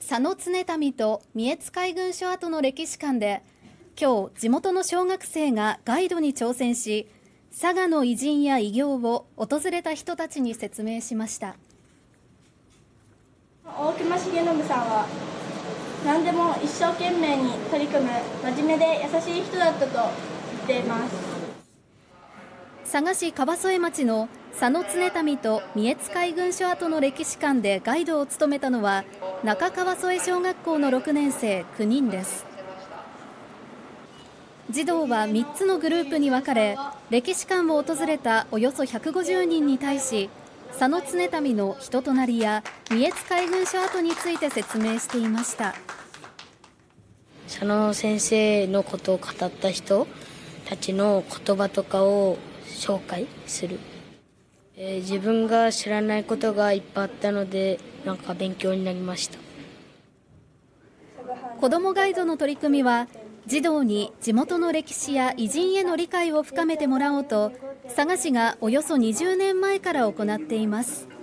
佐野常民と三重津海軍所跡の歴史館で今日、地元の小学生がガイドに挑戦し、佐賀の偉人や偉業を訪れた人たちに説明しました。 大隈重信さんは何でも一生懸命に取り組む真面目で優しい人だったと言っています。 佐賀市川副町の佐野常民と三重津海軍所跡の歴史館でガイドを務めたのは中川副小学校の6年生9人です。児童は3つのグループに分かれ、歴史館を訪れたおよそ150人に対し、佐野常民の人となりや三重津海軍所跡について説明していました。 佐野先生のことを語った人たちの言葉とかを紹介する。自分が知らないことがいっぱいあったので、なんか勉強になりました。 子どもガイドの取り組みは、児童に地元の歴史や偉人への理解を深めてもらおうと、佐賀市がおよそ20年前から行っています。